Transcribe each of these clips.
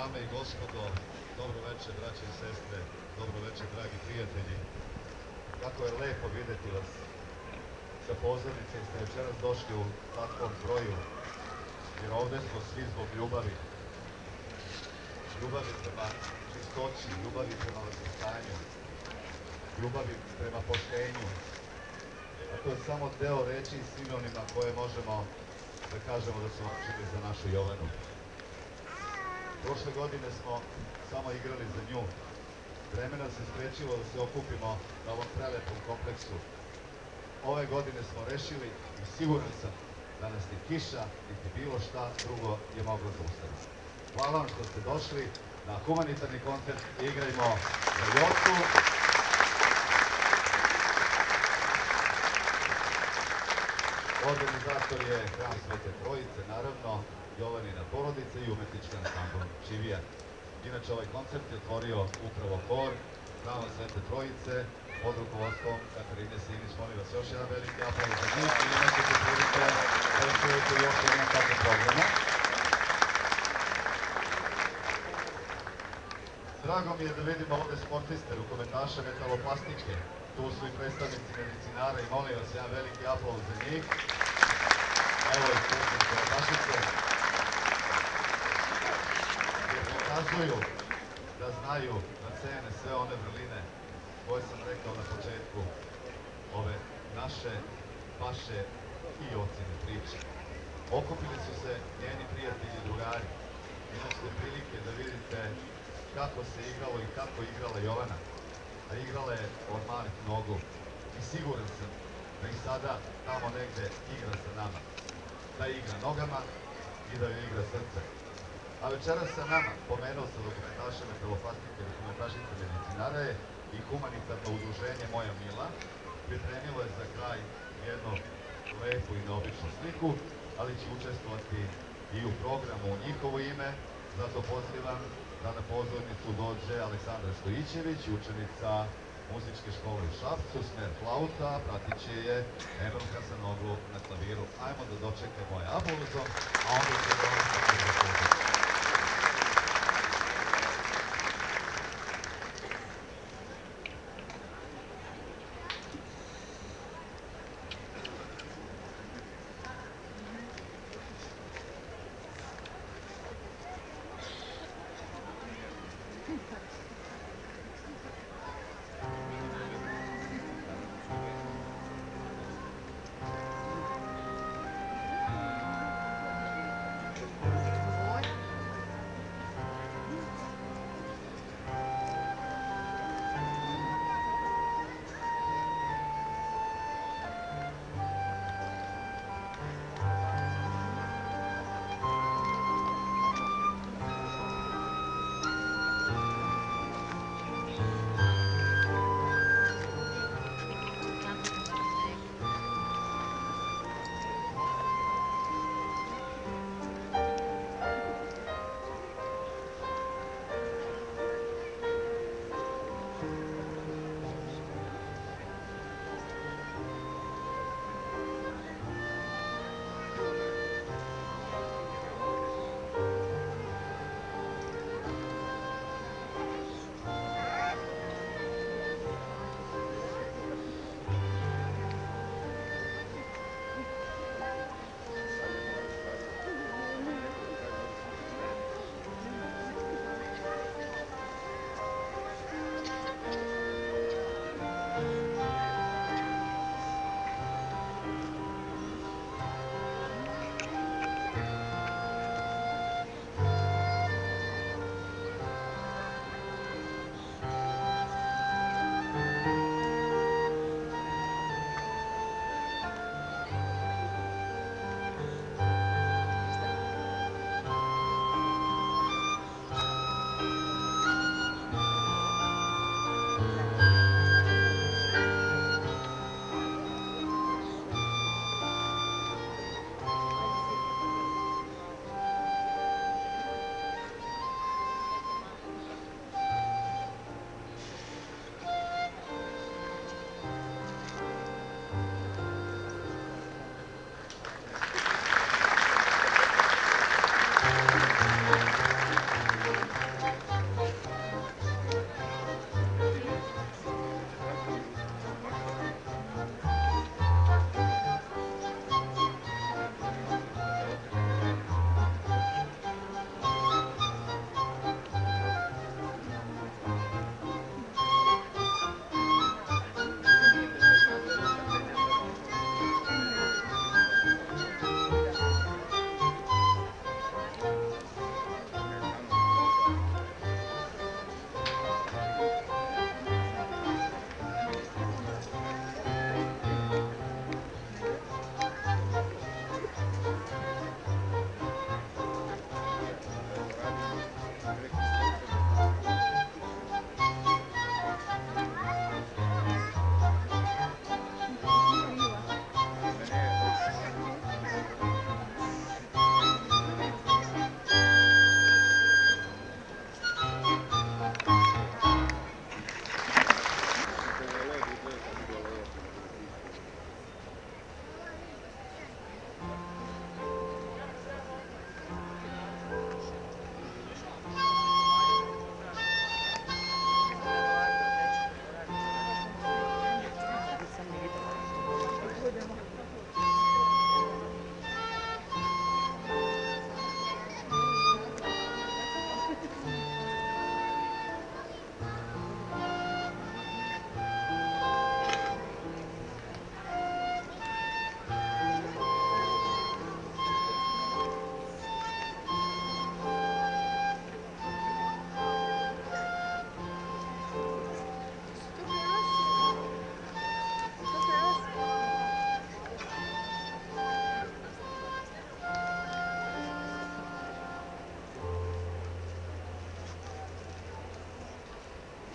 Dame i gospodo, dobro večer, braće i sestre, dobro večer, dragi prijatelji. Kako je lepo videti vas sa pozornice, ste večeras došli u takvom broju, jer ovde smo svi zbog ljubavi. Ljubavi prema čistoći, ljubavi prema vaspitanju, ljubavi prema poštenju. A to je samo deo reči i sinonima koje možemo da kažemo da su čili za našu Jovanu. Prošle godine smo samo igrali za nju. Vremena se sprečilo da se okupimo na ovom prelepom kompleksu. Ove godine smo rešili i siguran sam da nas ni kiša, niti bilo šta drugo je moglo zaustaviti. Hvala vam što ste došli na humanitarni koncert Igrajmo za Jocu. Organizator je Hram Svete Trojice, naravno, Jovanina porodica i umetnički ansambl Čivija. Inače, ovaj koncert je otvorio upravo hor Hrama Svete Trojice pod rukovodstvom Katarine Simić. Molim vas, još jedan veliki aplauz za njih i imat ćete prilike da čujete još jedan tako programa. Drago mi je da vidimo ovde sportiste, rukometaše metaloplastike. Tu su i predstavnici medicinara i molim vas, jedan veliki aplauz za njih. Evo i sportnice Opašice. Jer pokazuju da znaju, da cene sve one vrline koje sam rekao na početku ove naše, vaše i ocene priče. Okupili su se njeni prijatelji i drugari. Imaćete prilike da vidite kako se igralo i kako je igrala Jovana. A igrala je od malih nogu. I siguran sam da i sada tamo negde igra sa nama. Da igra nogama i da joj igra srce. A večeras sa nama, pomenuo sam rukometaše metaloplastike, rukometašice medicinara je i humanitarno udruženje Moja Mila. Pripremilo je za kraj jednu lepu i neobičnu sliku, ali će učestvovati i u programu u njihovo ime. Zato pozivam da na pozornicu dođe Aleksandra Stojićević, učenica muzičke škole u Šapcu, smer flauta, pratit će je Emil Hasanoglu na klaviru. Ajmo da dočekamo je aplauzom, a onda će da vam sami da služiti.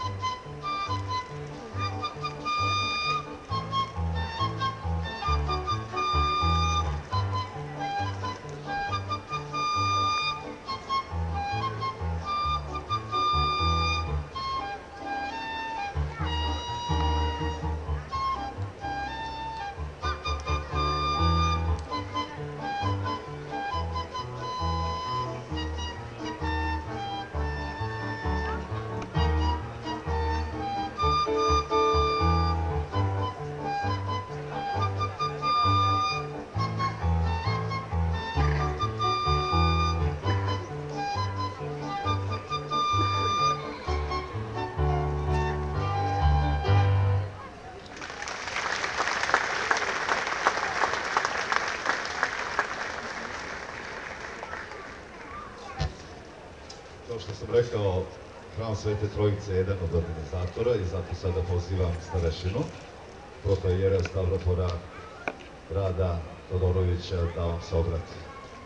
Kao što sam rekao, Hram Svete Trojice je jedan od organizatora i zato sada pozivam starešinu, protojera Stavropora Rada Todorovića da vam se obrati.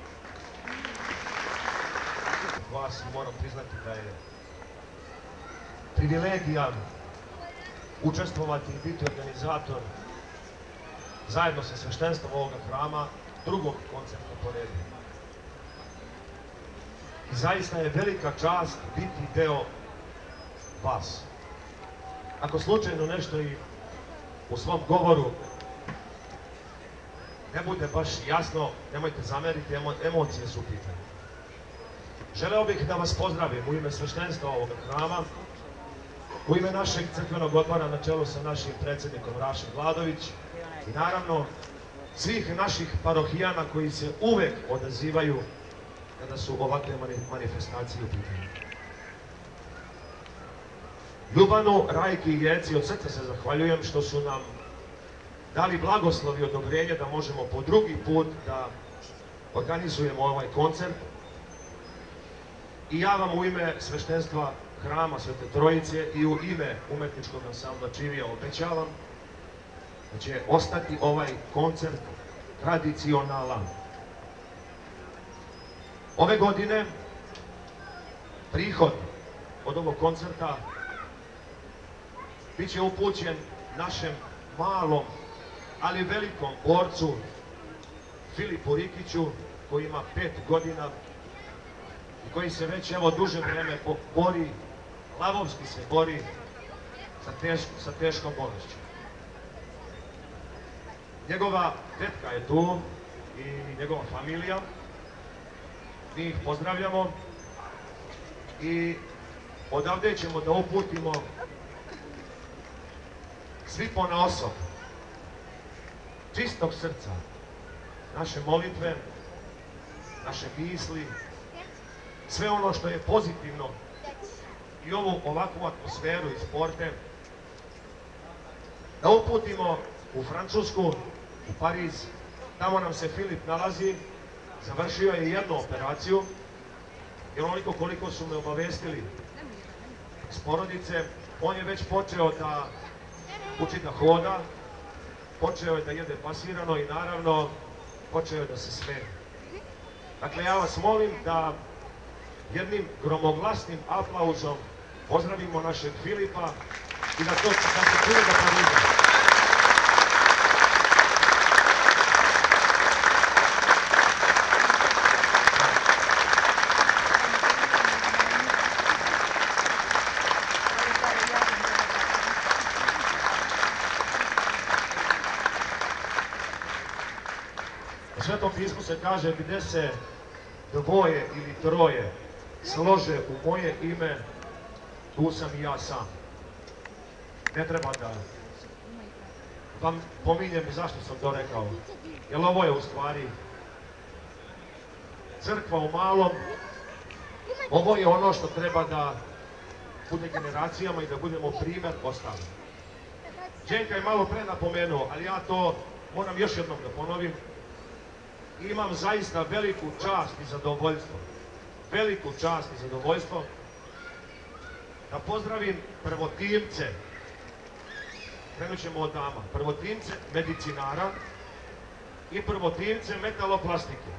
Vas moram priznati da je privilegija učestvovati i biti organizator zajedno sa sveštenstvom ovoga hrama drugog koncerta po redu. I zaista je velika čast biti deo vas. Ako slučajno nešto i u svom govoru ne bude baš jasno, nemojte zameriti, emocije su u pitanju. Želeo bih da vas pozdravim u ime sveštenstva ovoga hrama, u ime našeg crkvenog odbora na čelu sa našim predsjednikom Rašom Vladović i naravno svih naših parohijana koji se uvek odazivaju kada su ovakve manifestacije u pitanju. Ljubanu, Rajki i Jeci od srca se zahvaljujem što su nam dali blagoslov i odobrenje da možemo po drugi put da organizujemo ovaj koncert. I ja vam u ime sveštenstva Hrama Svete Trojice i u ime umetničkog ansambla Čivija obećavam da će ostati ovaj koncert tradicionalan. Ove godine prihod od ovog koncerta bit će upućen našem malom, ali velikom borcu Filipu Rikiću, koji ima 5 godina i koji se već evo duže vreme bori, lavovski se bori sa teškom bolešću. Njegova tetka je tu i njegova familija. Mi ih pozdravljamo i odavde ćemo da uputimo svi ponaosob, čistog srca, naše molitve, naše misli, sve ono što je pozitivno i ovu ovakvu atmosferu i sporte, da uputimo u Francusku, u Pariz. Tamo nam se Filip nalazi, završio je jednu operaciju, jer onoliko koliko su me obavestili iz porodice, on je već počeo da uči da hoda, počeo je da jede pasirano i naravno počeo je da se smije. Dakle, ja vas molim da jednim gromoglasnim aplauzom pozdravimo našeg Filipa i da se čuje do Pariza. U Svetom pismu se kaže gdje se dvoje ili troje slože u moje ime, tu sam i ja sam. Ne treba da vam pominjem i zašto sam to rekao. Jer ovo je u stvari crkva u malom. Ovo je ono što treba da bude generacijama i da budemo primjer ostalim. Đenka je malo pre napomenuo, ali ja to moram još jednom da ponovim. Imam zaista veliku čast i zadovoljstvo. Veliku čast i zadovoljstvo da pozdravim prvotimce, krenut ćemo od dama, prvotimce medicinara i prvotimce metaloplastike.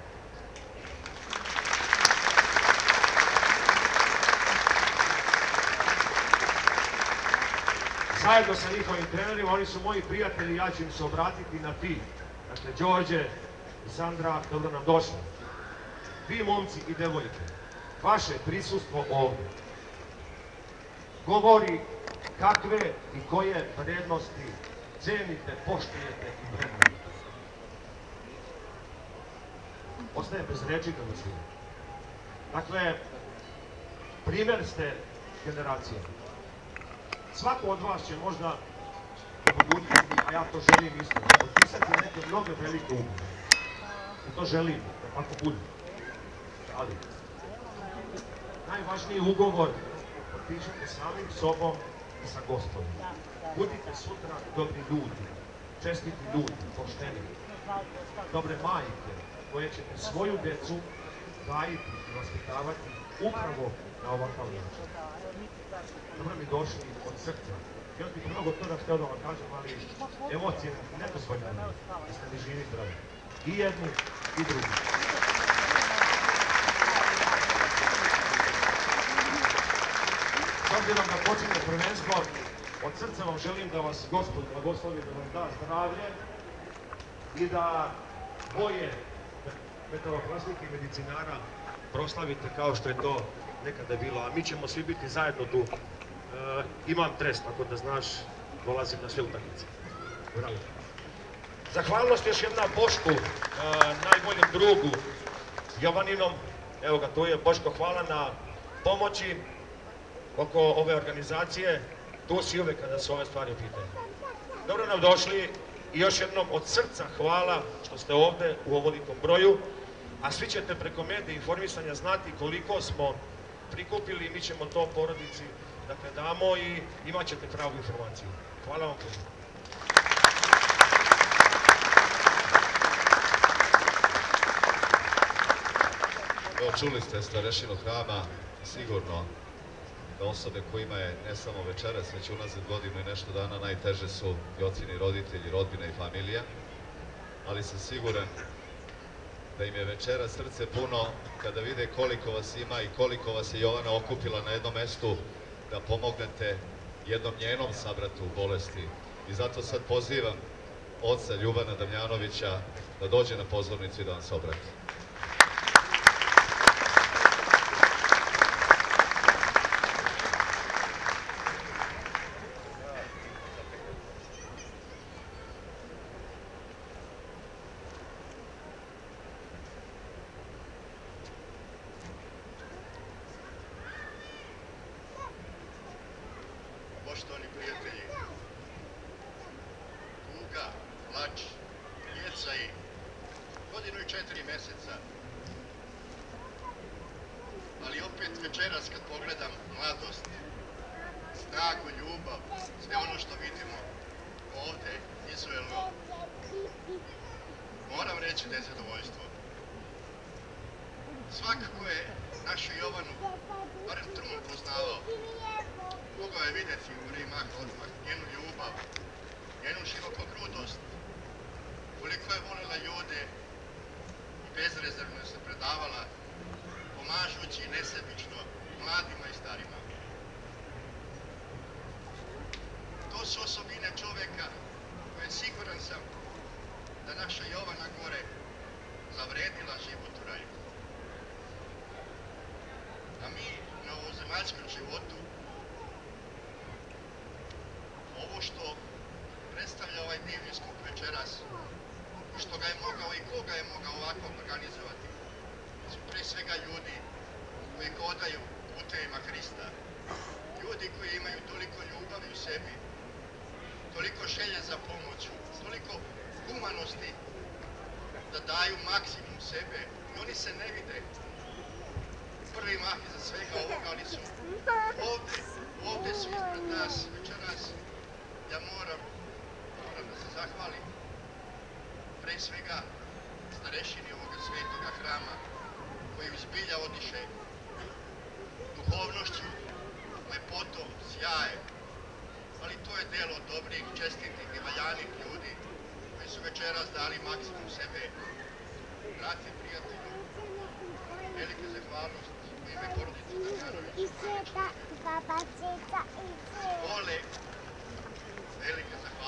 zajedno sa njihovim trenerima, oni su moji prijatelji, ja ću im se obratiti na ti. Dakle, Đorđe i Sandra, dobro nam došli. Vi momci i devojke, vaše prisustvo ovdje govori kakve i koje vrijednosti cenite, poštujete i vrednujete. Ostaje bez reči da mislim. Dakle, primjer ste generacije. Svako od vas će možda u budućnosti, a ja to želim isto, potpisati neke mnoge velike ugovore. I to želim, da tako bude. Ali, najvažniji ugovor potpišete samim sobom i sa Gospodom. Budite sutra dobri ljudi, čestiti ljudi, pošteni, dobre majke, koje ćete svoju decu gajiti i vaspitavati upravo na ovakav način. Dobro mi došli od srca. Još bih mnogo toga htio da vam kažem, ali emocije ne dozvoljaju da ste mi živi zdravi. I jedni i drugi. S obzirom da počinje prvenstvo, od srca vam želim da vas Gospod blagoslovi, da vam da zdravlje i da boje metaloplastika i medicinara proslavite kao što je to nekada bilo, a mi ćemo svi biti zajedno tu. Imam trest, tako da znaš, dolazim na sve utakmice. Bravo. Zahvalnost još jedna Bošku, najboljem drugu, Jovaninom. Evo ga, tu je Boško, hvala na pomoći oko ove organizacije. Tu si uvek kada su ove stvari u pitanju. Dobro nam došli i još jednom od srca hvala što ste ovde u ovolikom broju, a svi ćete preko medija informisanja znati koliko smo prikupili i mi ćemo to porodici damo i imat ćete pravu informaciju. Hvala vam puno. Evo, čuli ste starešinu hrama, sigurno da osobe kojima je ne samo večeras, već unazad godinu i nešto dana najteže su i ocini roditelji, rodbina i familija, ali sam siguran da im je večera srce puno kada vide koliko vas ima i koliko vas je Jovana okupila na jednom mestu da pomognete jednom njenom sabratu u bolesti. I zato sad pozivam oca Ljubana Damjanovića da dođe na pozornicu i da vam se obrati. Poštovani prijatelji, tuga, plač, djeca i godinu i 4 meseca. Ali opet večeras kad pogledam mladost, snagu, ljubav, sve ono što vidimo ovde vizuelno, moram reći da je zadovoljstvo. Svakako je našu Jovanu, barem trun poznavao, mogao je vidjeti u prvi mah odmah njenu ljubav, njenu širokogrudost, koliko je volila ljude i bezrezervno se predavala, pomažući nesebično mladima i starima. To su osobine čoveka koje siguran sam da naša Jovana gore zavredila život u raju. A mi na ovozemaljskom životu ovo što predstavlja ovaj divni skup večeras i što ga je mogao i koga je mogao ovako organizovati su pre svega ljudi koji hodaju putevima Hrista, ljudi koji imaju toliko ljubavi u sebi, toliko želje za pomoću, toliko humanosti da daju maksimum sebe i oni se ne vide prvi mah iza svega ovoga, ali su ovde su ispred nas večeras. Ja moram da se zahvalim pre svega starešini ovoga svetoga hrama koji zbilja odiše duhovnošću, lepotom, sjajem, ali to je delo dobrih, čestitih i valjanih ljudi koji su večeras dali maksimum sebe. Brate, prijatelju, velike zahvalnost u ime porodice Damjanović, vole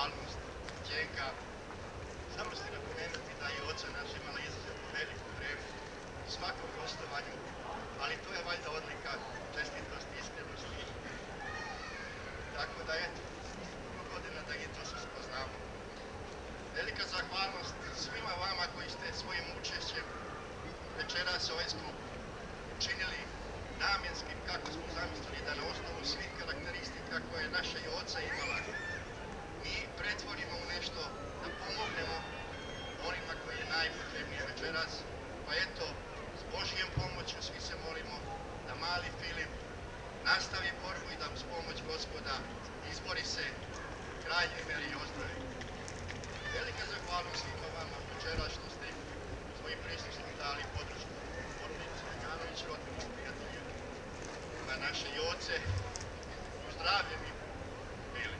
zahvalnost Đenka. Samo ste napomenuti da je oca naša imala izuzetno veliku tremu u svakom gostovanju, ali to je valjda odlika čestitosti, iskrenosti. Tako da eto, puno godina da i to se spoznamo. Velika zahvalnost svima vama koji ste svojim učešćem večeras ovaj skup učinili namjenskim kako smo zamislili da na osnovu svih karakteristika koje naša i oca imala mi pretvorimo u nešto da pomognemo onima koji je najpotrebnije večeras. Pa eto, s Božijom pomoću svi se molimo da mali Filip nastavi borbu i da uz pomoć Gospoda izbori se krajnjoj meri i ozdravi. Velika zahvalnost svima vama večeras što ste svojim prisustvom dali podršku porodici Ljuganović, rodbini, prijateljima, na naše Joce. Pozdravljam i bili.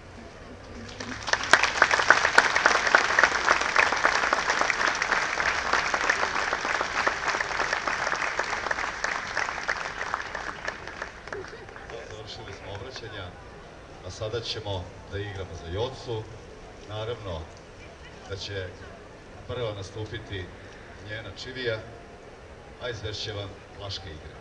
Završili smo obraćanja, a sada ćemo da igramo za Jocu. Naravno da će prva nastupiti njena Čivija, a izvešće vam Vlaške igre.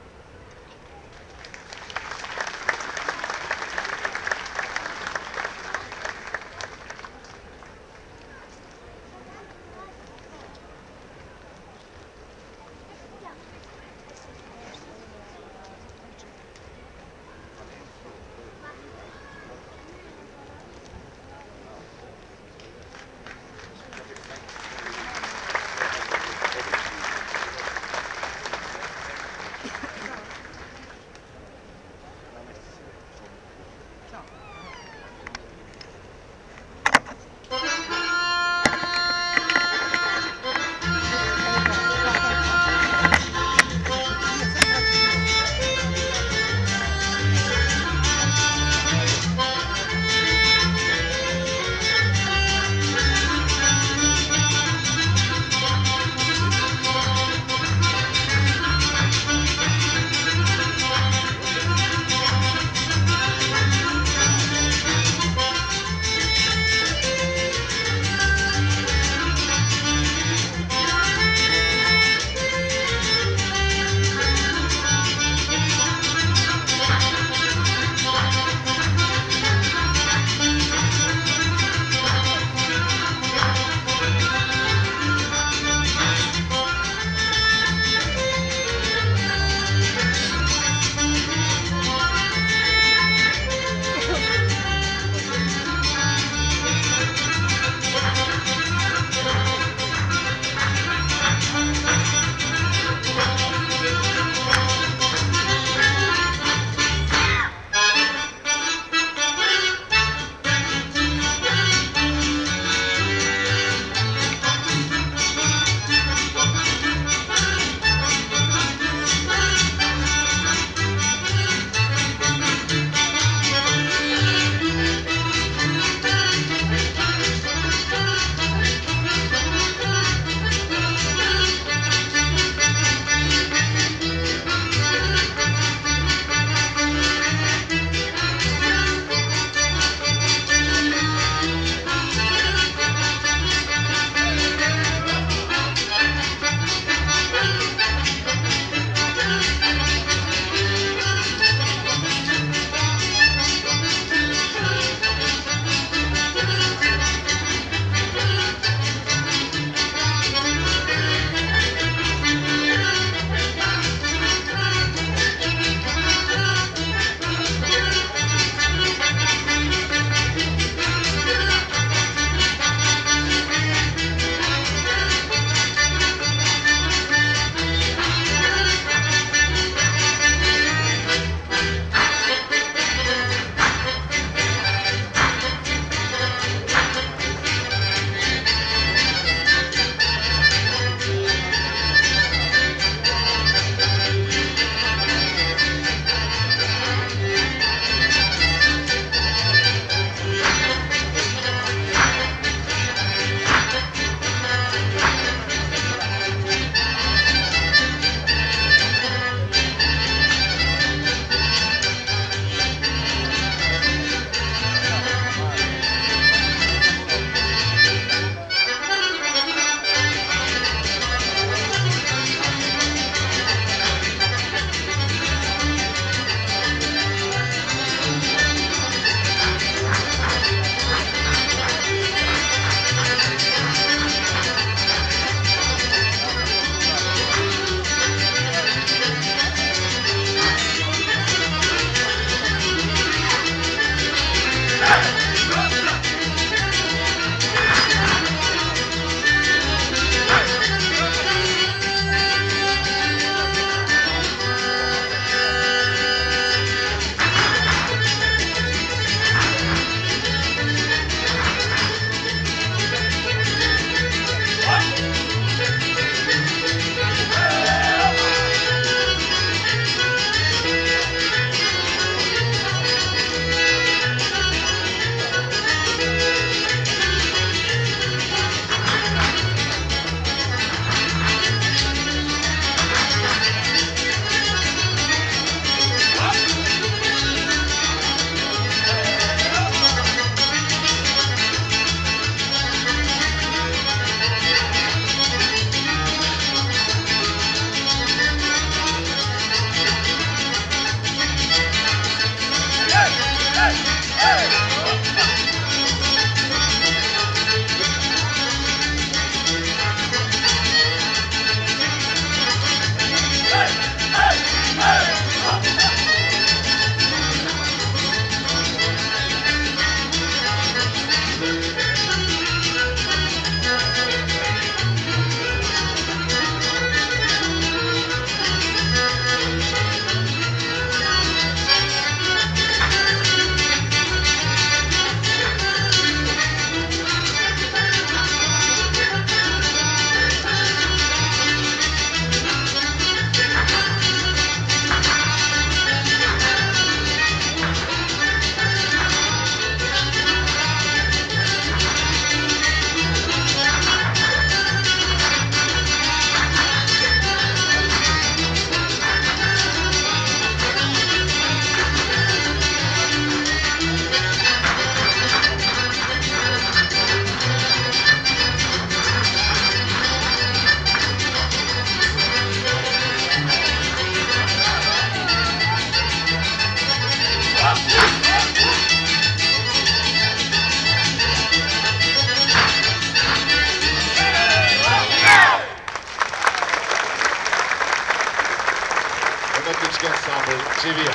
umjetnički ansambl Čivija.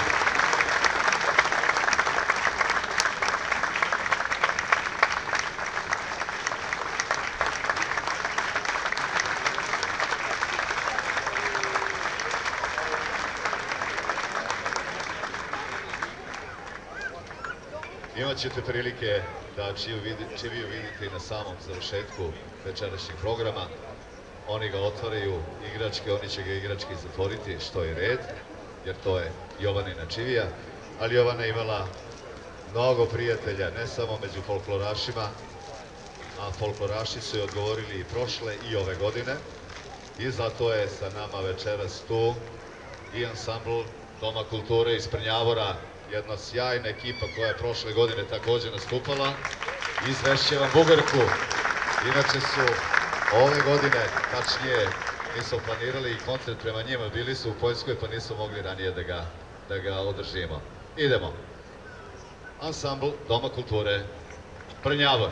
Imat ćete prilike da Čiviju vidite i na samom završetku večerašnjeg programa. Oni ga otvaraju igrački, oni će ga igrački zatvoriti, što je red, jer to je Jovanina Čivija. Ali Jovana je imala mnogo prijatelja, ne samo među folklorašima, a folkloraši su je odgovorili i prošle i ove godine. I zato je sa nama večeras tu i ansambl Doma kulture iz Prnjavora, jedna sjajna ekipa koja je prošle godine također nastupala. Izvešće vam Bugarku. Inače su ove godine, tačnije, nismo planirali i koncert prema njima, bili su u Poljskoj pa nismo mogli ranije da ga održimo. Idemo. Ansambl Doma kulture Prnjavor.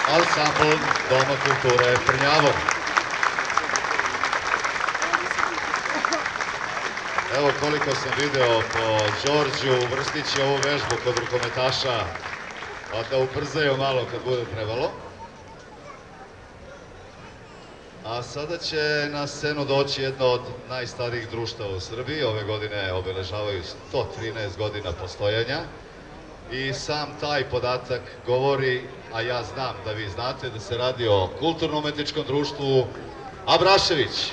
ansambl Doma kulture Prnjavor. Evo koliko sam video po Đorđu, uvrstit će ovu vežbu kod rukometaša, pa da ubrzaju malo kad bude trebalo. A sada će na scenu doći jedno od najstarijih društava u Srbiji. Ove godine obeležavaju 113 godina postojanja. I sam taj podatak govori, a ja znam da vi znate, da se radi o kulturno-umetničkom društvu Abrašević.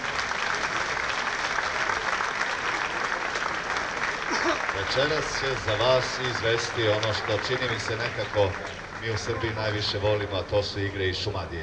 Večeras će za vas izvesti ono što čini mi se nekako mi u Srbiji najviše volimo, a to su igre iz Šumadije.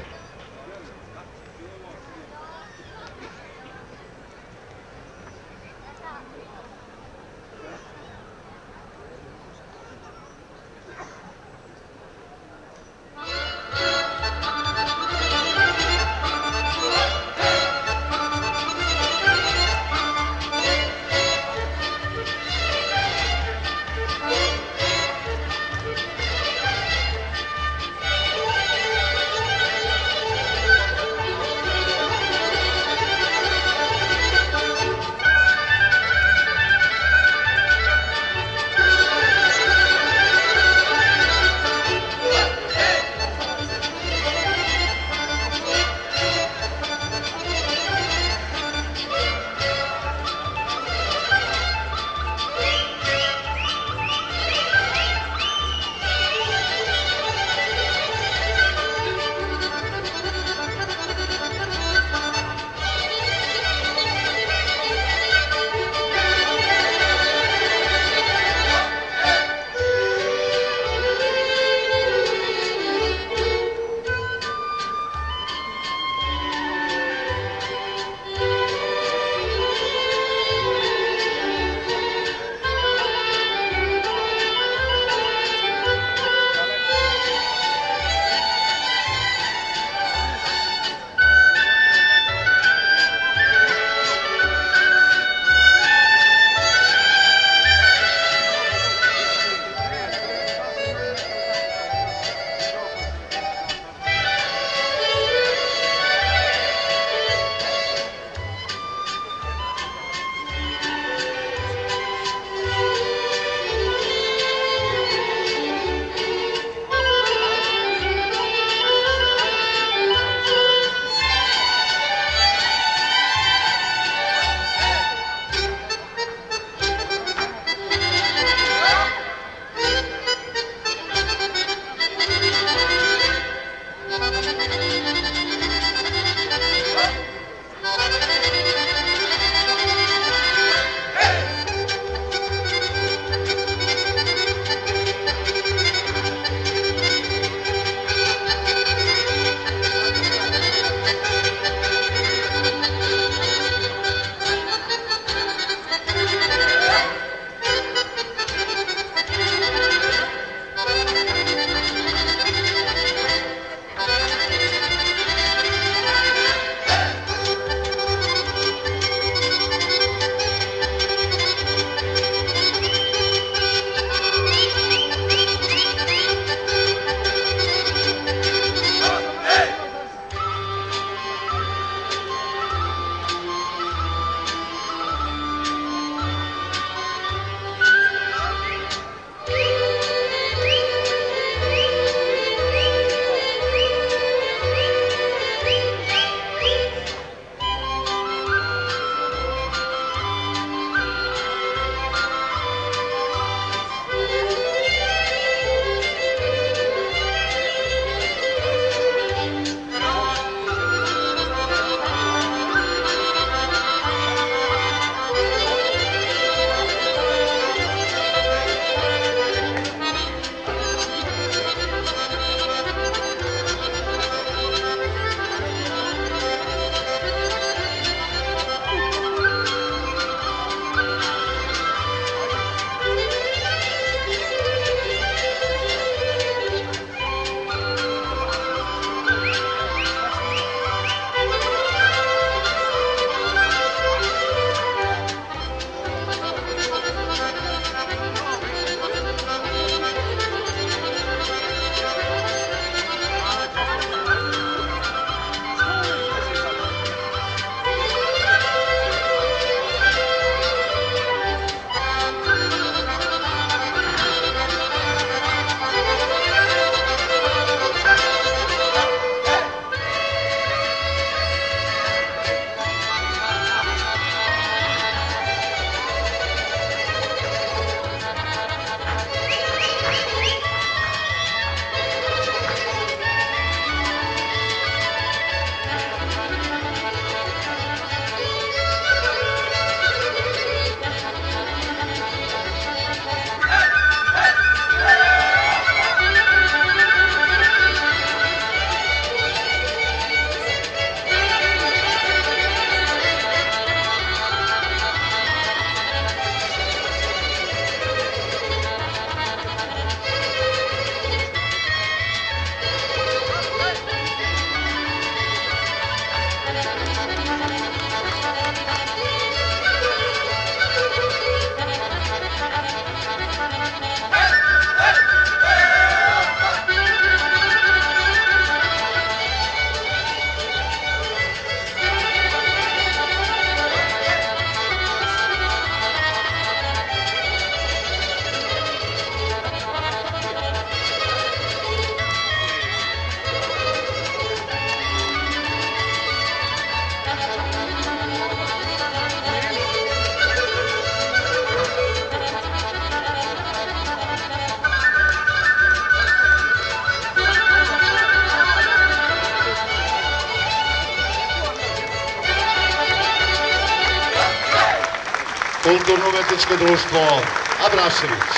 Kulturno-umetničko društvo Abrašević.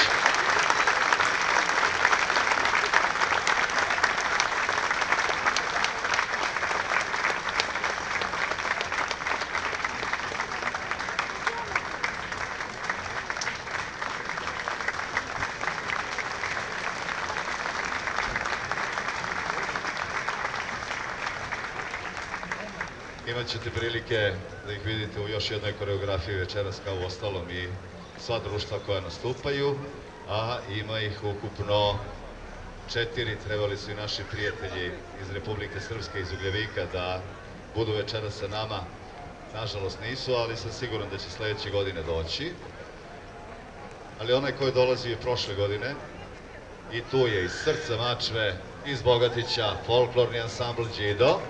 Imat ćete prilike da ih vidite u još jednoj koreografiji večeras kao u ostalom i sva društva koja nastupaju, a ima ih ukupno 4, trebali su i naši prijatelji iz Republike Srpske, iz Ugljevika da budu večeras sa nama. Nažalost nisu, ali sam siguran da će sledeće godine doći. Ali onaj koji dolazi je prošle godine i tu je iz srca Mačve, iz Bogatića, folklorni ansambl Đido.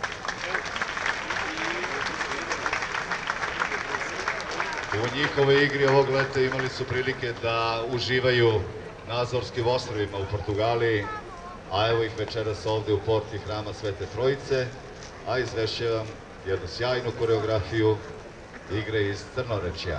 U njihovoj igri ovog leta imali su prilike da uživaju na Azorskim ostrvima u Portugaliji, a evo ih večeras ovde u porti Hrama Svete Trojice, a izvešćujem jednu sjajnu koreografiju igre iz Crnorečja.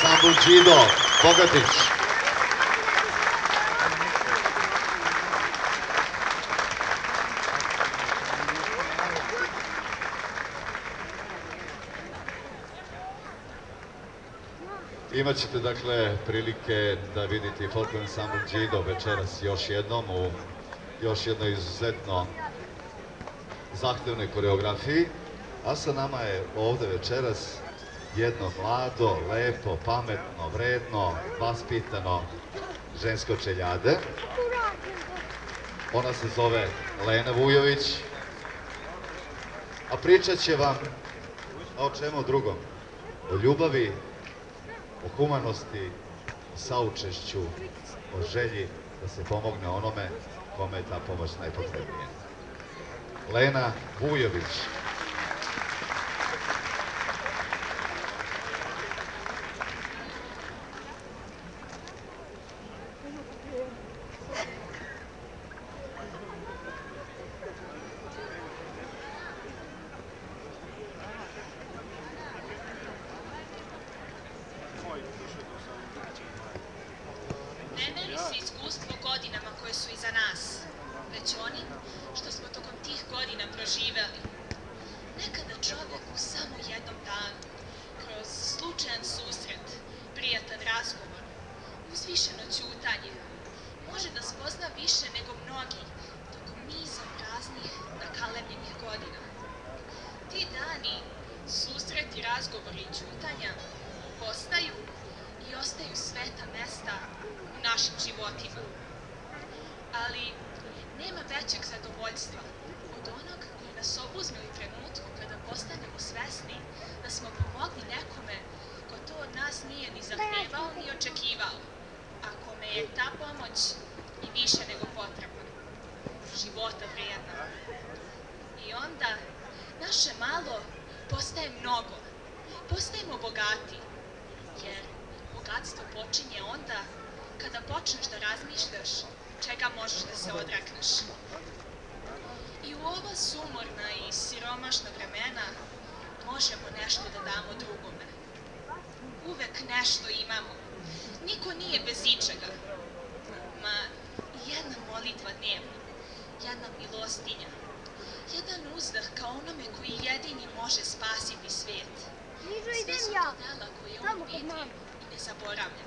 ansambl Đido, Bogatić. Imaćete dakle prilike da vidite i folklorni ansambl Đido večeras još jednom u još jednoj izuzetno zahtevnoj koreografiji, a sa nama je ovde večeras jedno mlado, lepo, pametno, vredno, vaspitano žensko čeljade. Ona se zove Lena Vujović, a pričat će vam o čemu drugom, o ljubavi, o humanosti, o saučešću, o želji da se pomogne onome kome je ta pomoć najpotrebnija. Lena Vujović. Ne meri se iskustvo godinama koje su iza nas, već onim što smo tokom tih godina proživeli. Nekada čovjek u samo jednom danu, kroz slučajan susret, prijatan razgovor, uzvišeno ćutanje, može da spozna više nego mnogi tokom niza praznih, nakalemljenih godina. Ti dani, susreti, razgovori i ćutanja postaju i ostaju sveta mesta u našim životima. Ali nema većeg zadovoljstva od onog koji nas obuzme u trenutku kada postanemo svesni da smo pomogli nekome ko to od nas nije ni zahtevao ni očekivao, a kome je ta pomoć i više nego potrebna, života vrijedna. I onda naše malo postaje mnogo, postajemo bogati, jer bogatstvo počinje onda kada počneš da razmišljaš čega možeš da se odrekneš. I u ova sumorna i siromašna vremena možemo nešto da damo drugome. Uvek nešto imamo. Niko nije bez ičega. Ma, jedna molitva dnevno, jedna milostinja, jedan uzdah kao onome koji jedini može spasiti svijet. Sve su to dela koje on vidi i ne zaboravlja.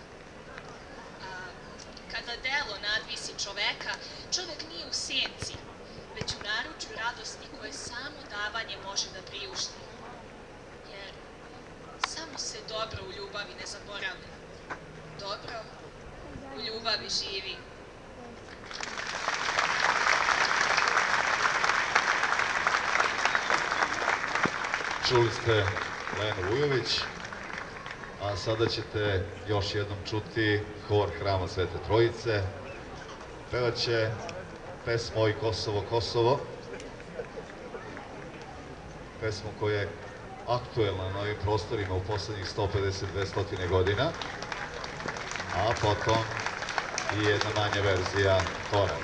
Kada delo nadvisi čoveka, čovek nije u senci, već u naručju radosti koje samo davanje može da priušti. Jer samo se dobro u ljubavi ne zaboravlja. Dobro u ljubavi živi. Čuli ste Lenu Vujović, a sada ćete još jednom čuti hor Hrama Svete Trojice. Pevaće pesmu Oj Kosovo, Kosovo, pesmu koja je aktuelna na ovim prostorima u poslednjih 150-200 godina, a potom i jedna manja verzija hora.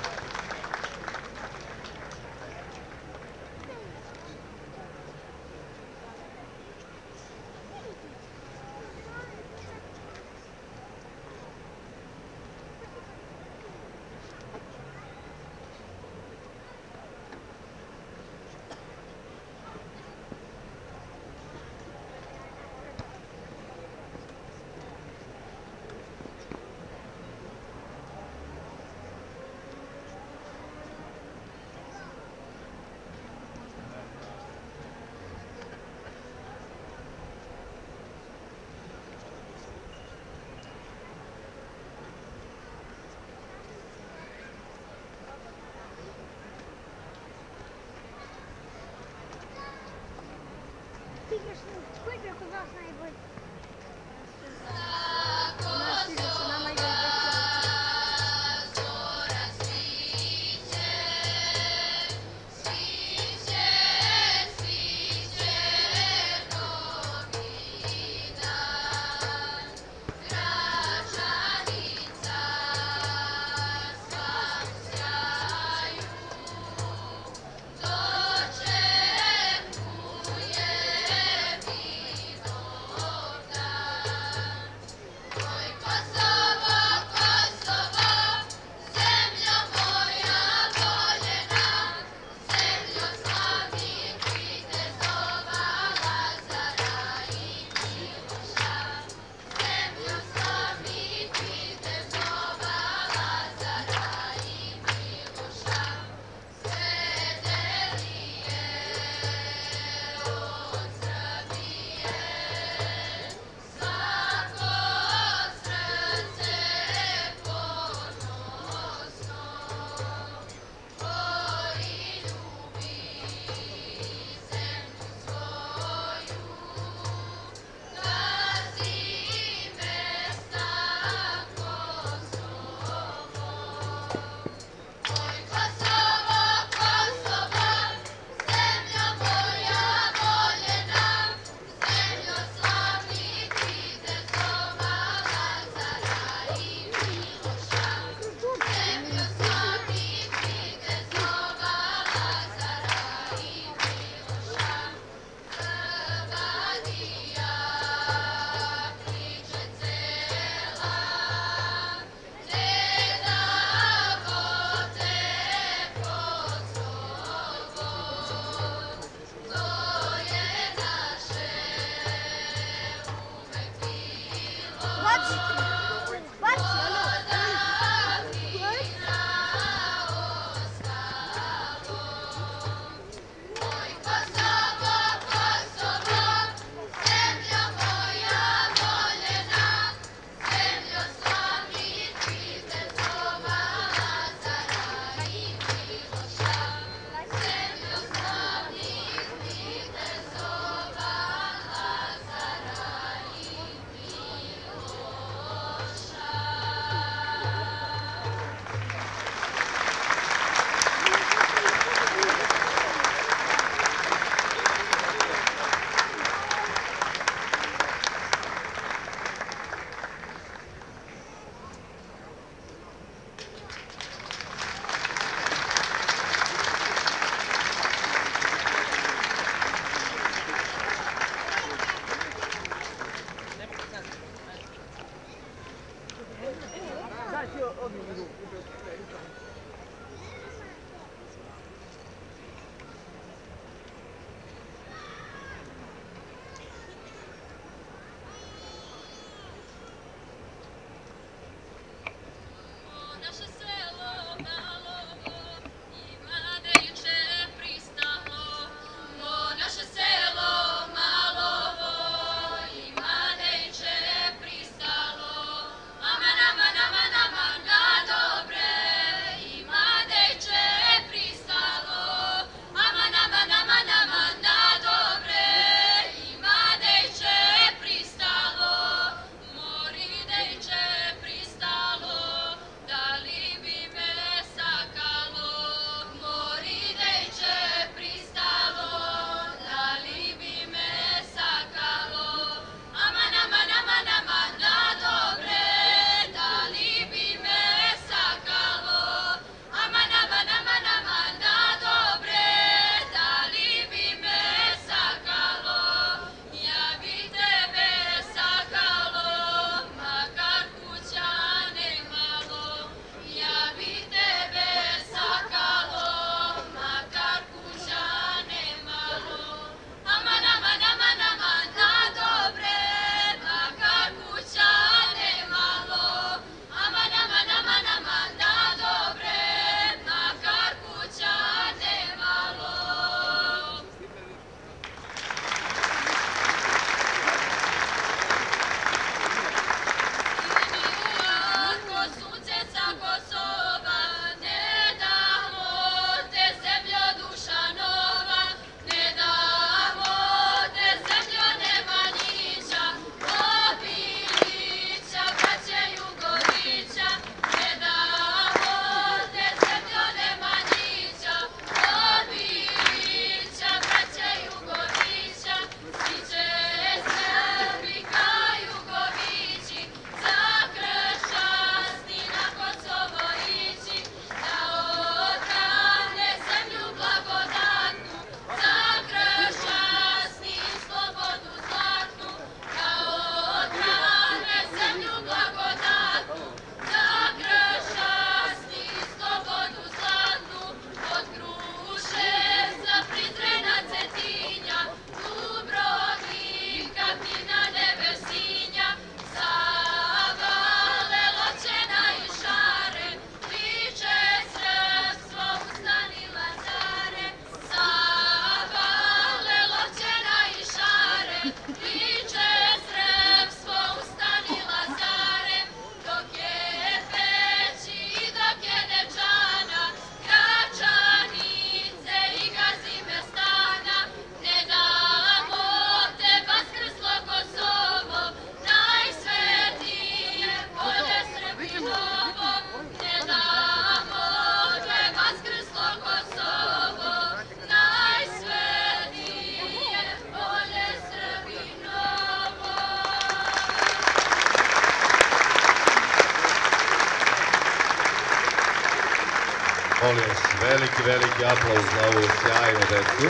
Molim vas, veliki aplauz za ovu sjajnu decu,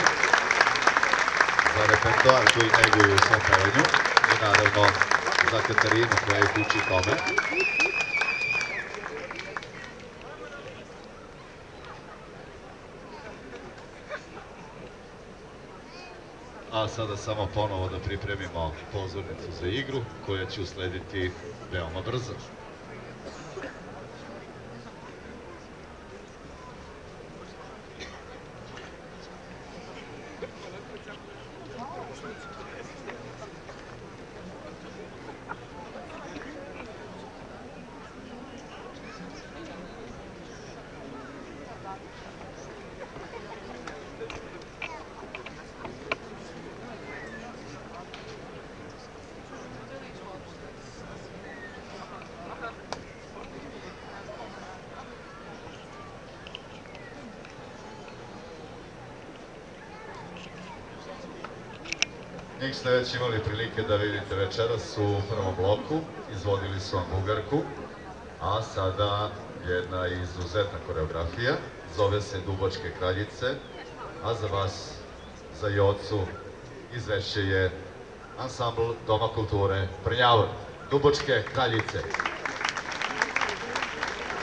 za repertoar koji neguju u svom pevanju i naravno za Katarinu koja ih uči tome. A sada samo ponovo da pripremimo pozornicu za igru koja će uslediti veoma brzo. Njih ste već imali prilike da vidite večeras u prvom bloku, izvodili su vam Bugarku, a sada jedna izuzetna koreografija, zove se Dubočke kraljice, a za vas, za Jocu, izvešće je ansambl Doma kulture Prnjavor. Dubočke kraljice.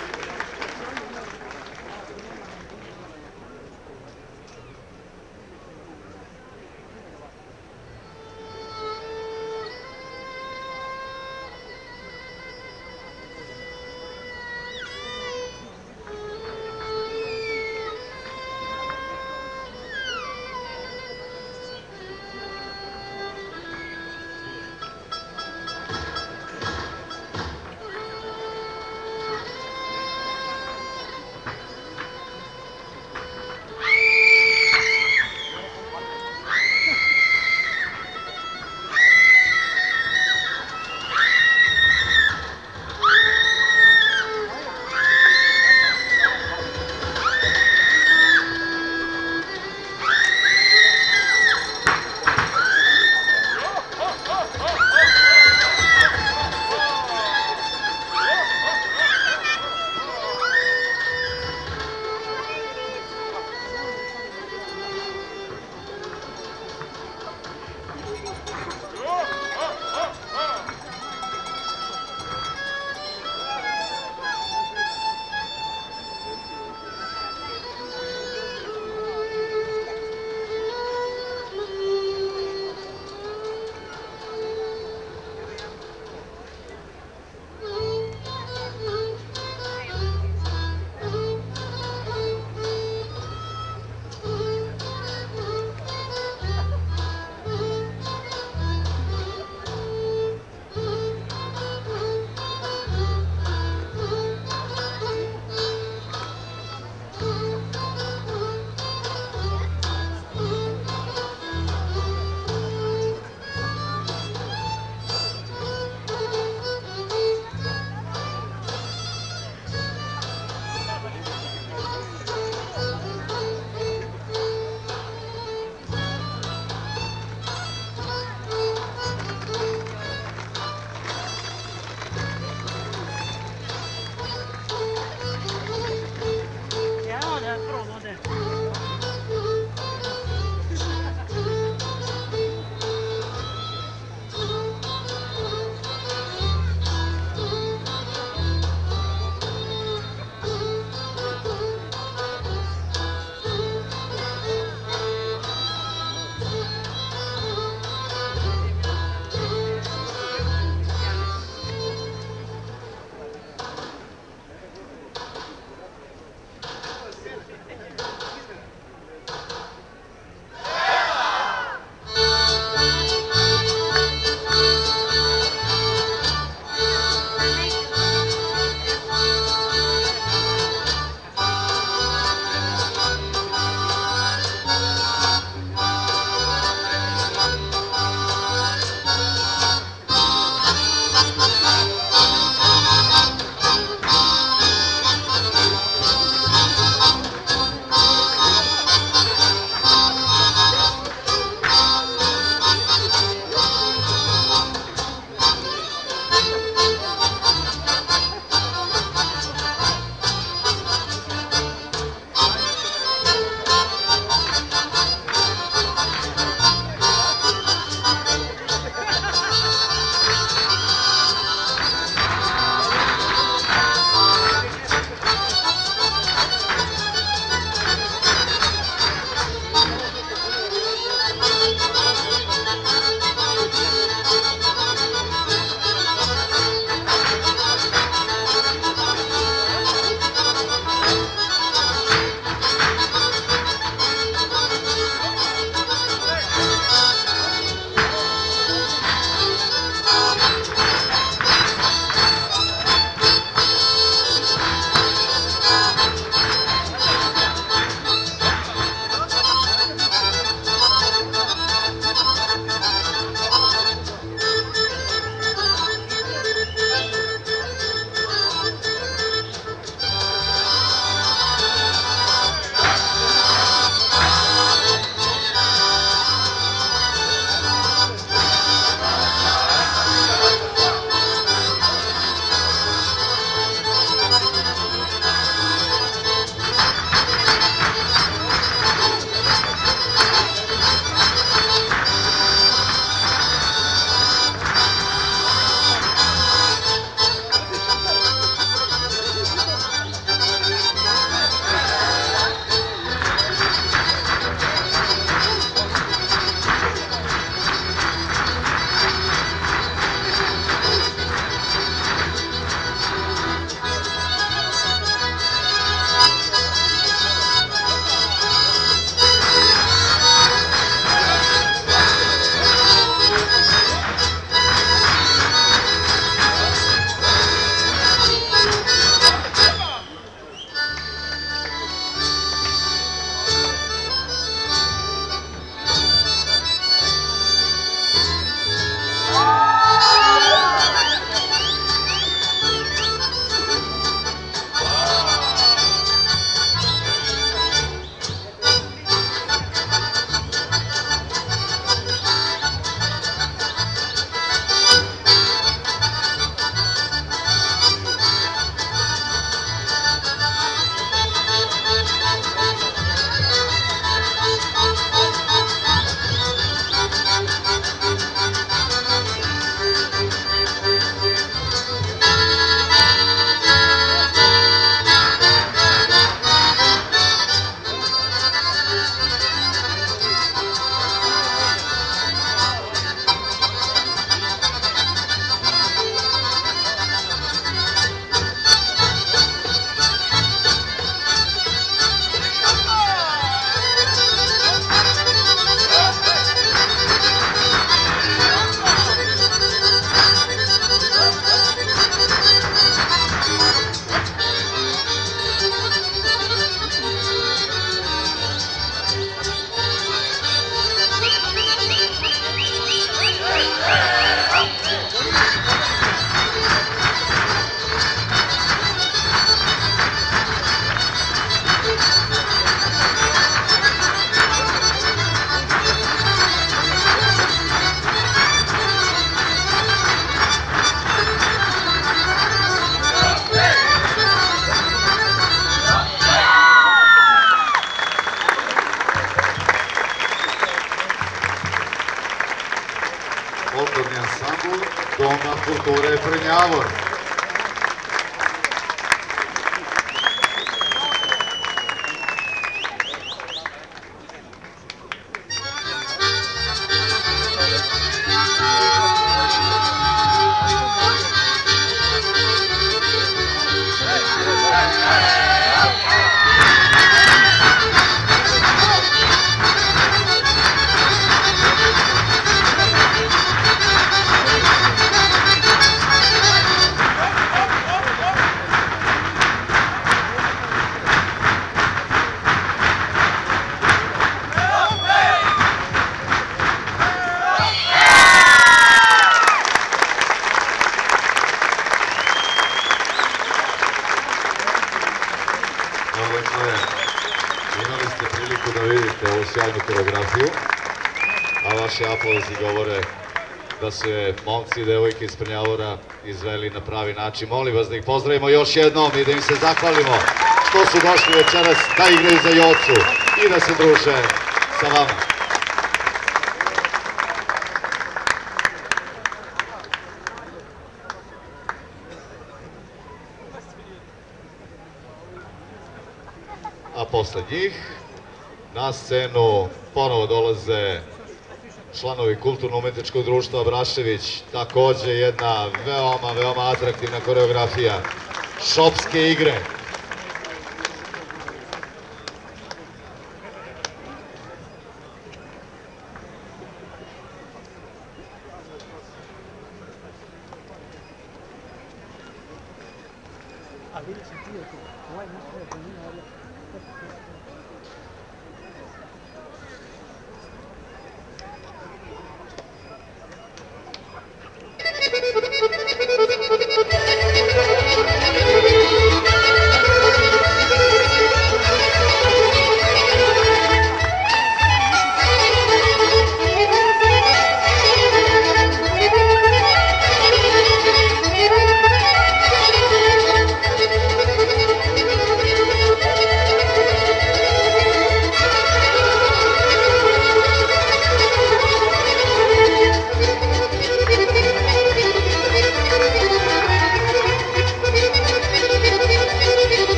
Sprnjavor. Imali ste priliku da vidite ovu sjajnu koreografiju, a vaši aplauzi govore da su je momci i devojke iz Prnjavora izveli na pravi način. Molim vas da ih pozdravimo još jednom i da im se zahvalimo što su došli večeras da igraju za Jocu i da se druže sa vama. A posle njih na scenu ponovo dolaze članovi Kulturno-umetničkog društva Brašević, takođe jedna veoma atraktivna koreografija, šopske igre.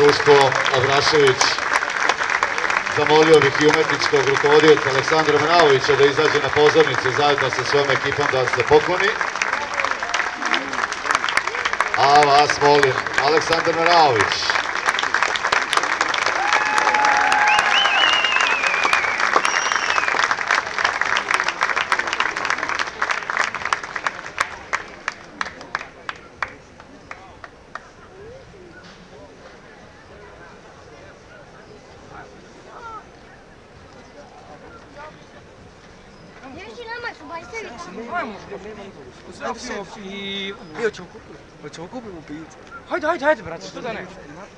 društvo Abrašević. Zamolio bih i umetničkog rukovodioca Aleksandra Mravovića da izađe na pozornicu zajedno sa svojom ekipom da se pokloni. A vas molim, Aleksandar Mravović. 저거 보고 비. 하이드, brate, što da ne?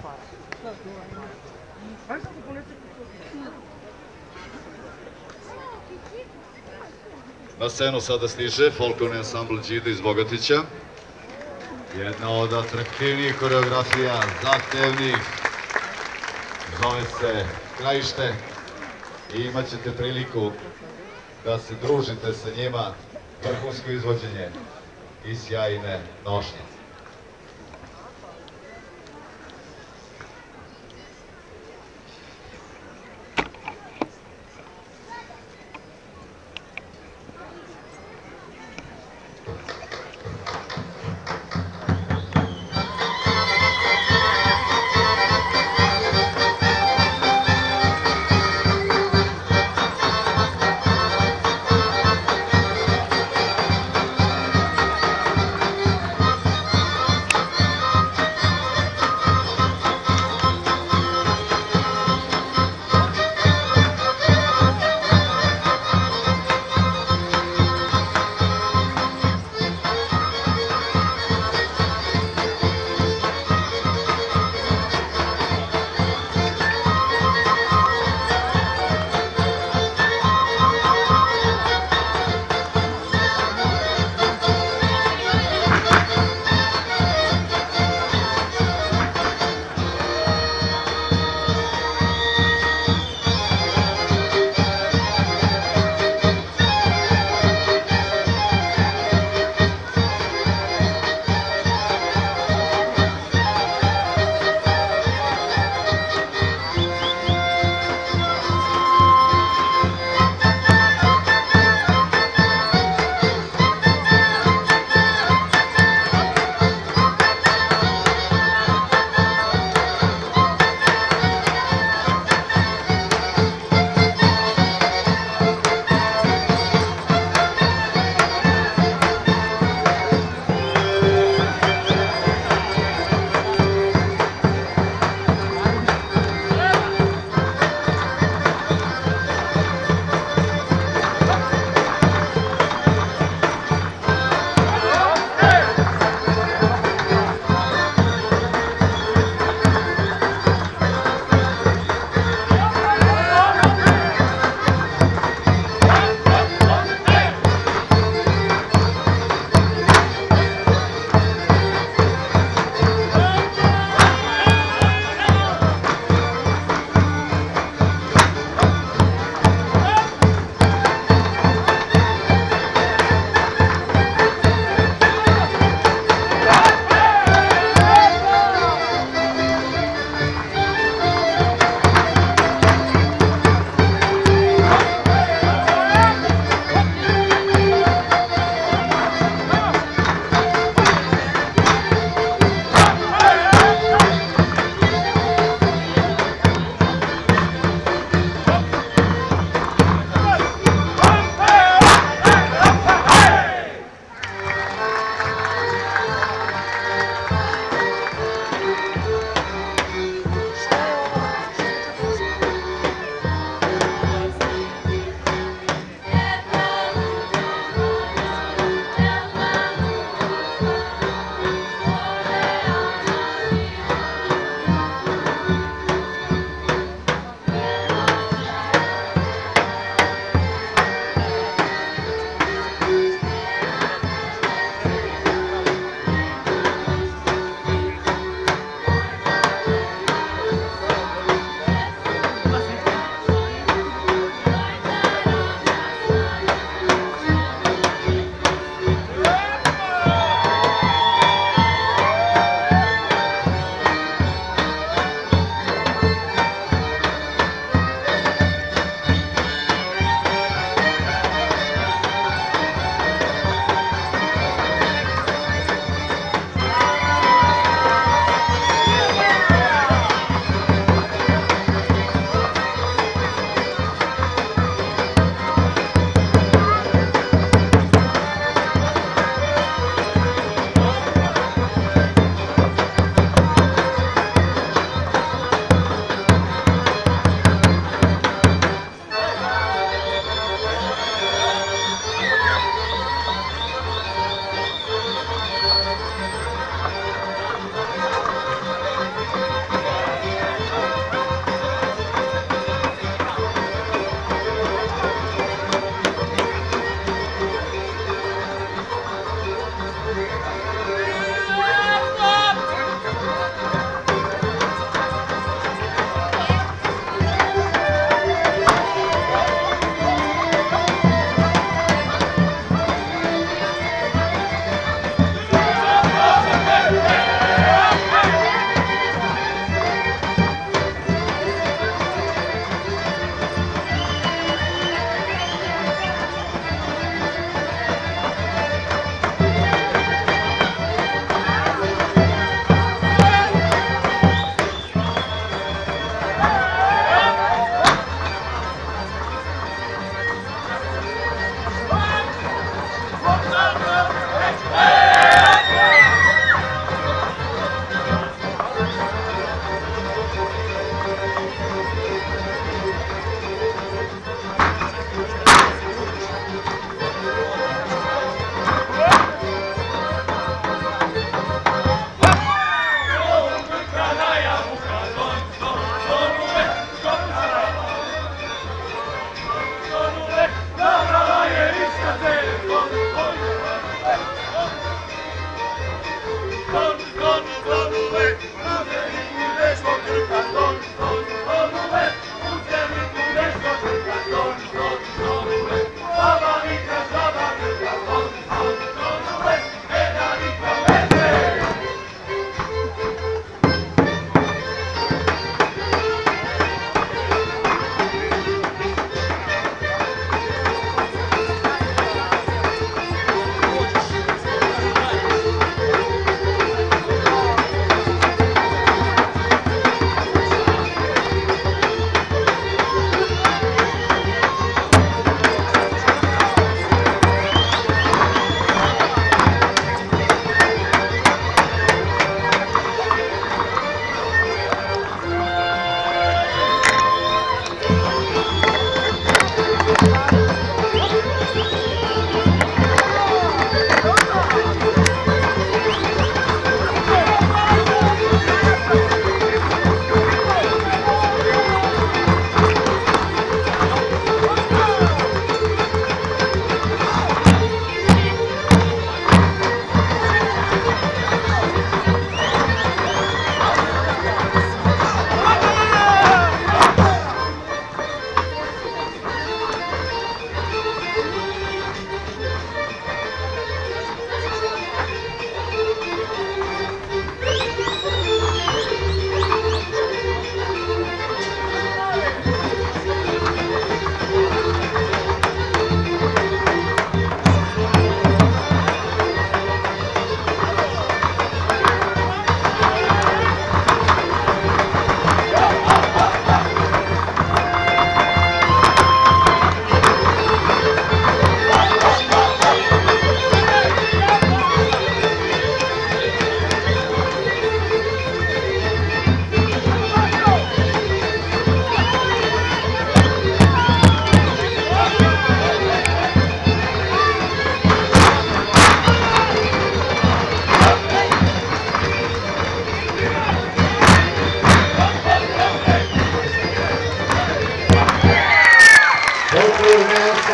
Na scenu sada stiže folklorni ansambl Đide iz Bogatića. Jedna od atraktivnijih koreografija, zahtevnih. Zove se Krajište i imat ćete priliku da se družite sa njima. Vrhunsko izvođenje i sjajne nošnje.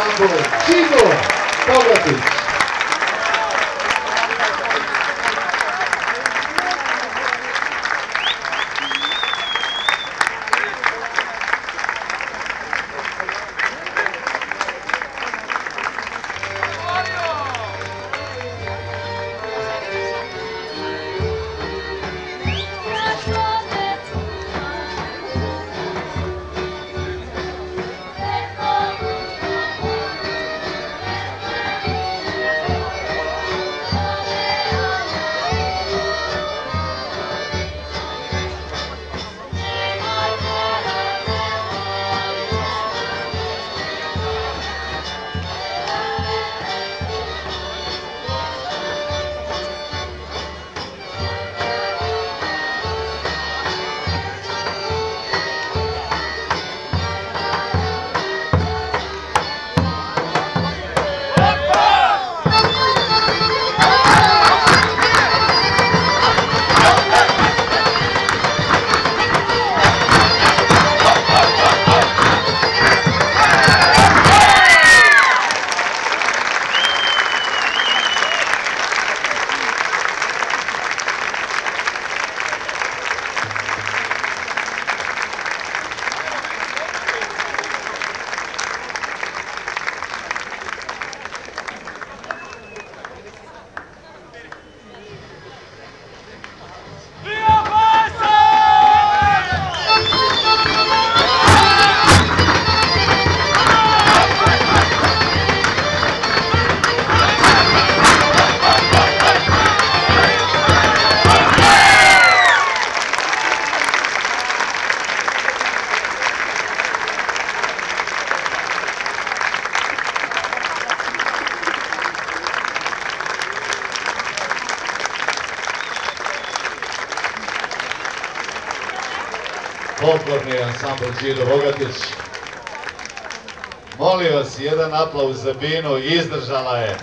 ansambl Čigo Bogatić. Folklorni ansambl Čigo Bogatić. Molim vas, jedan aplauz za Binu, izdržala je.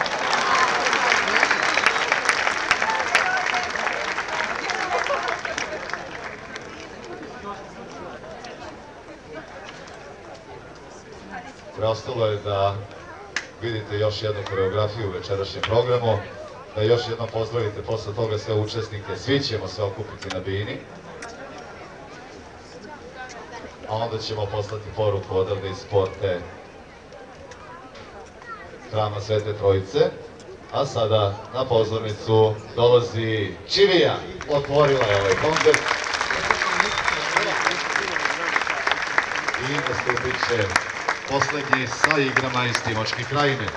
Preostalo je da vidite još jednu koreografiju u večerašnjem programu, da još jednom pozdravite posle toga sve učesnike, svi ćemo se okupiti na Bini. A onda ćemo poslati poruku odavde iz porte Hrama Svete Trojice. A sada na pozornicu dolazi Čivija. Otvorila je ovaj koncert. I nastupit će poslednji sa igrama iz Timočke Krajine.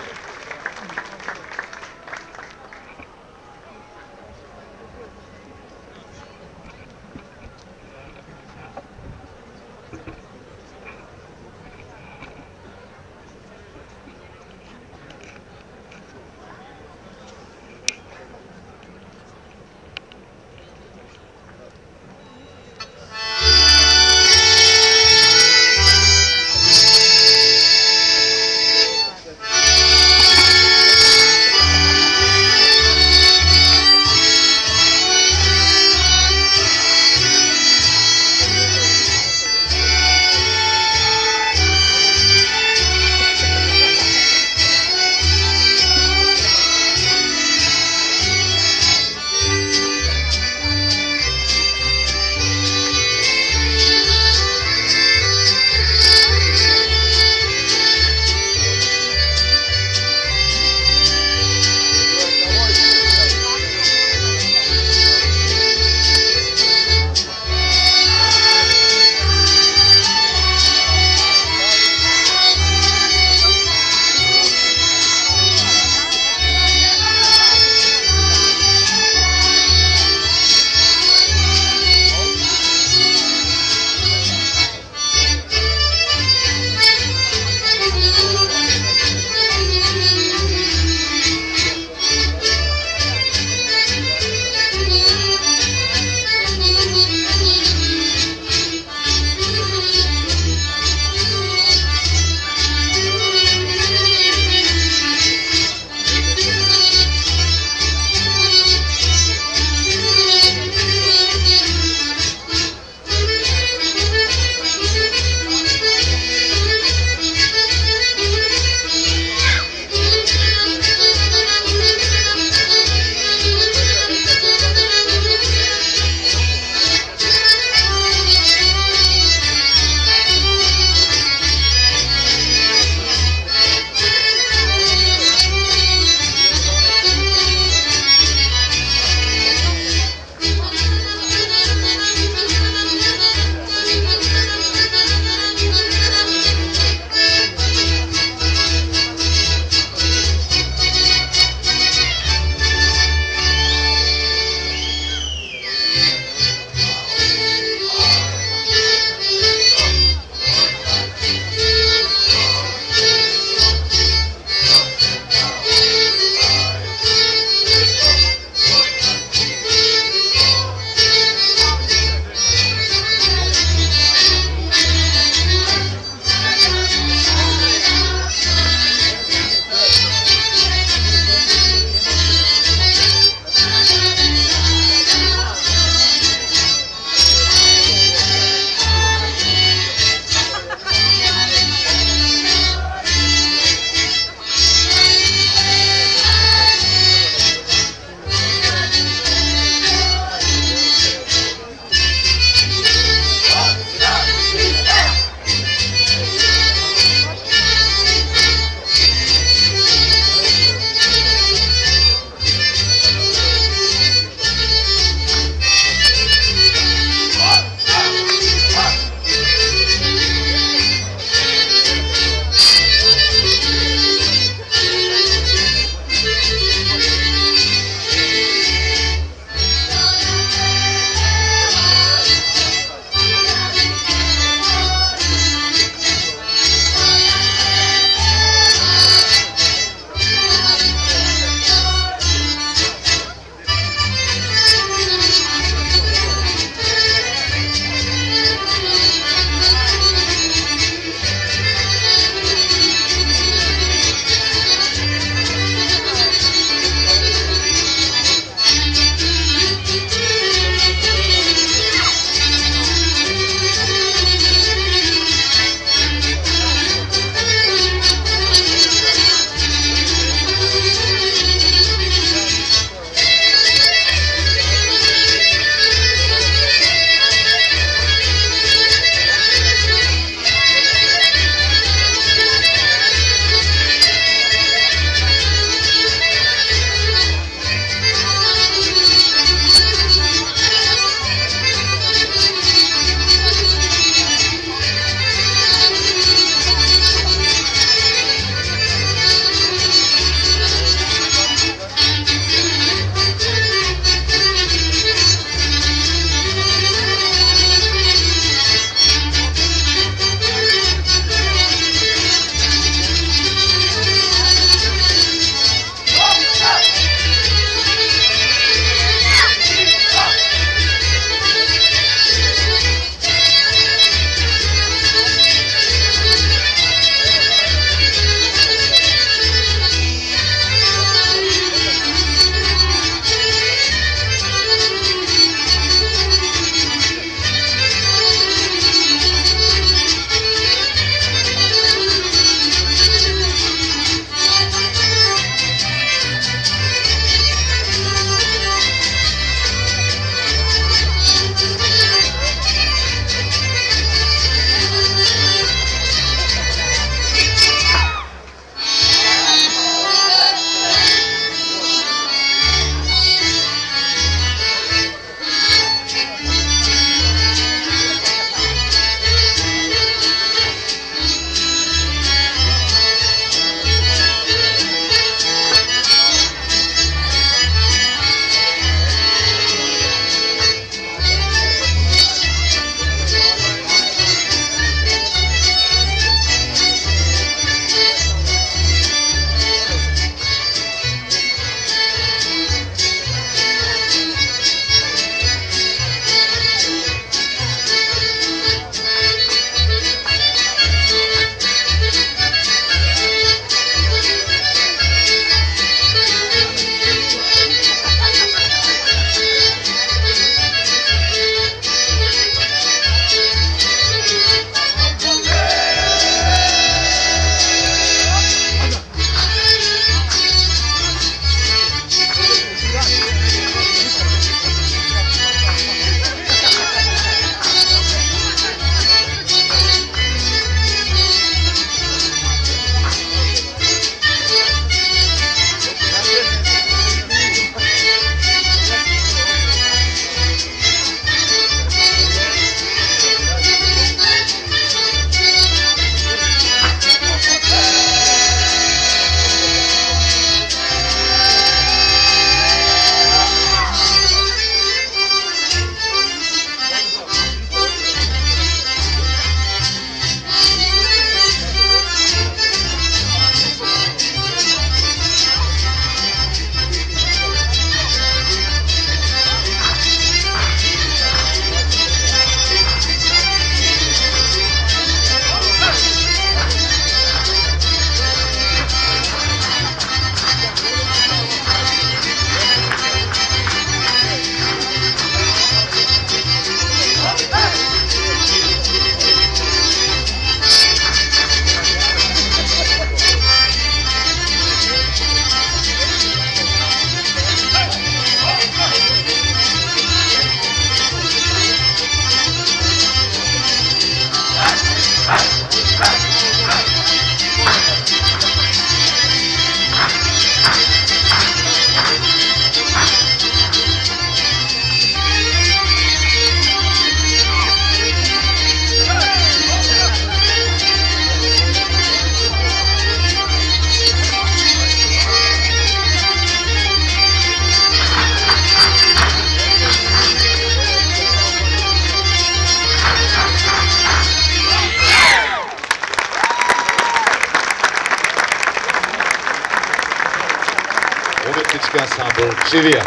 umetnički ansambl Čivija.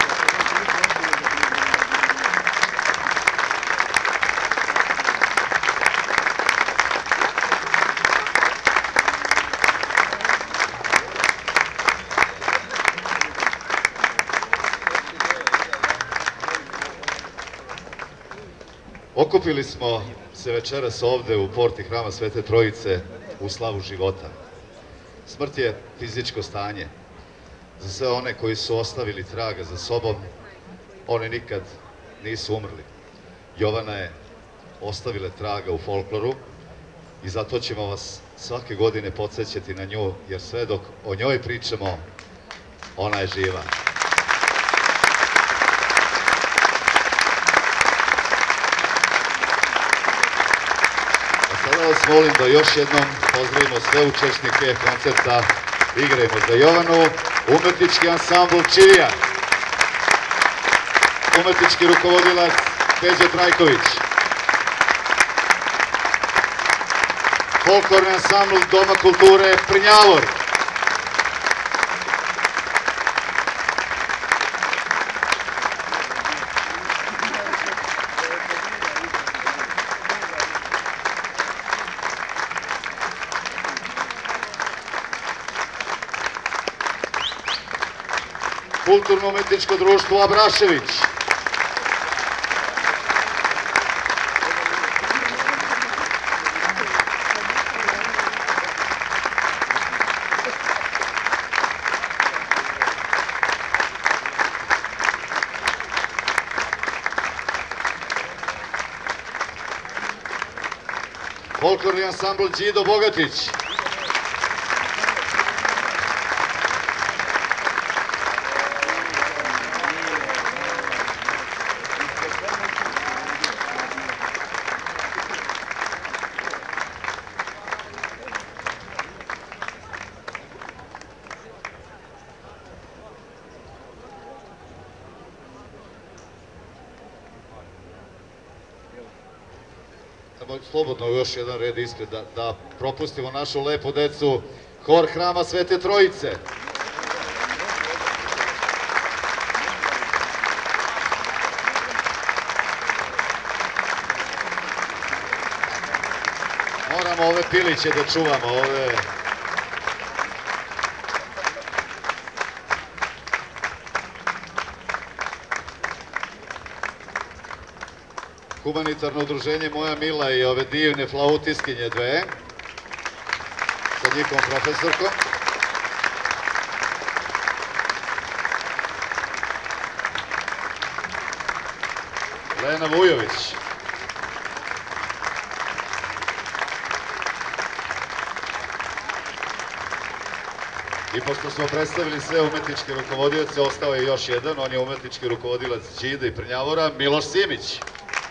Okupili smo se večeras ovde u porti Hrama Svete Trojice u slavu života. Smrt je fizičko stanje. Za sve one koji su ostavili traga za sobom, oni nikad nisu umrli. Jovana je ostavila traga u folkloru i zato ćemo vas svake godine podsjećati na nju, jer sve dok o njoj pričamo, ona je živa. Sada vas molim da još jednom pozdravimo sve učesnike koncerta Igrajmo za Jovanu, umetnički ansambl Čivija, umetnički rukovodilac Peđa Trajković, folklorni ansambl Doma kulture Prnjavor, Kulturno-umetničko društvo Abrašević, folklorni ansambl Đido Bogatić, slobodno još jedan red ispred da propustimo našu lepu decu, hor Hrama Svete Trojice. Moramo ove piliće da čuvamo, ove... Humanitarno udruženje Moja Mila i ove divne flautiskinje dve sa njihovom profesorkom. Lena Vujović. I pošto smo predstavili sve umetničke rukovodioce, ostao je još jedan, on je umetnički rukovodilac Đida i Prnjavora, Miloš Simić.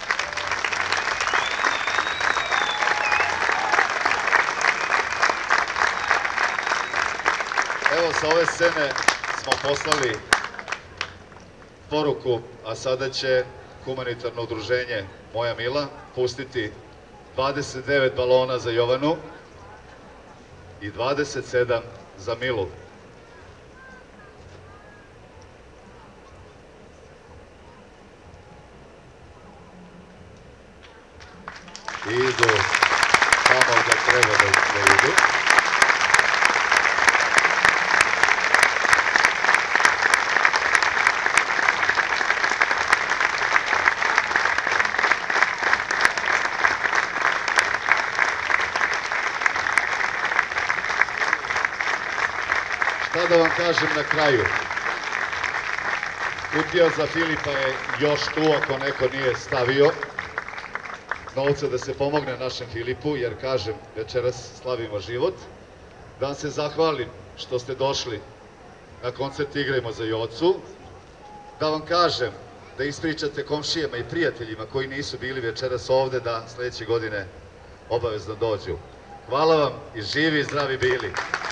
Evo, sa ove scene smo poslali poruku, a sada će humanitarno udruženje Moja Mila pustiti 29 balona za Jovanu i 27 za Milu. Idu tamo da treba da idu. Šta da vam kažem na kraju? Kutija za Filipa je još tu, ako neko nije stavio novca da se pomogne našem Filipu, jer kažem, večeras slavimo život. Da vam se zahvalim što ste došli na koncert Igrajmo za Jocu. Da vam kažem da ispričate komšijama i prijateljima koji nisu bili večeras ovde da sledeće godine obavezno dođu. Hvala vam i živi i zdravi bili.